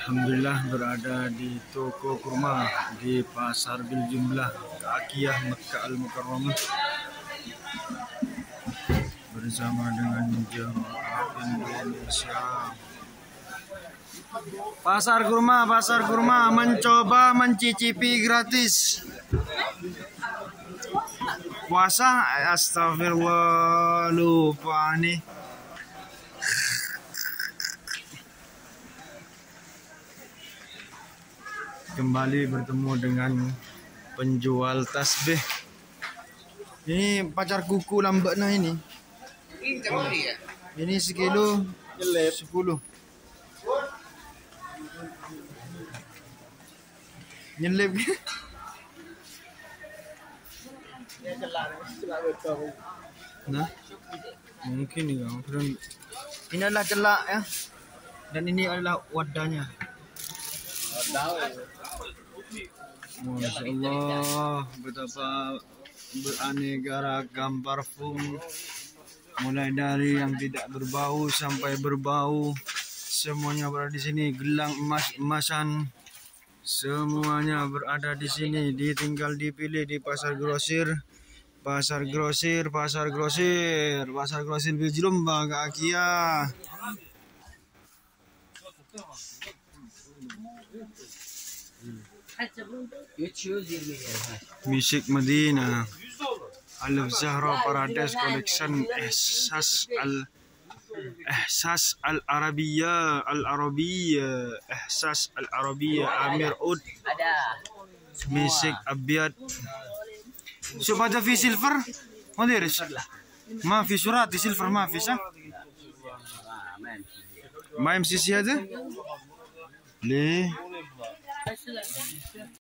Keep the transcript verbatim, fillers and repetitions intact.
Alhamdulillah berada di toko kurma di Pasar Biljumlah Akiyah Mekah Al-Mukarramah bersama dengan jemaah Indonesia. Pasar kurma, pasar kurma mencoba mencicipi gratis. Puasa, astagfirullah, lupa nih. Kembali bertemu dengan penjual tasbih. Ini pacar kuku lambat nah ini. Ini sekilo sepuluh. Nyelip. Nah, mungkin nih kamu. Ini adalah celak ya, dan ini adalah wadahnya. Masya Allah, betapa beraneka ragam parfum, mulai dari yang tidak berbau sampai berbau, semuanya berada di sini. Gelang emas-emasan, semuanya berada di sini. Ditinggal dipilih di pasar grosir, pasar grosir, pasar grosir, pasar grosir Biljumlah Akiyah. Misik Medina Al-Zahra Paradise Collection Ihsas Al Ihsas Al-Arabiyah Al-Arabiyah Ihsas Al-Arabiyah Amir Ud Misik Abiyad. شوف هذا في سيلفر ما ادريش ما في سرعة سيلفر ما في صح ما يمسي هذا ليه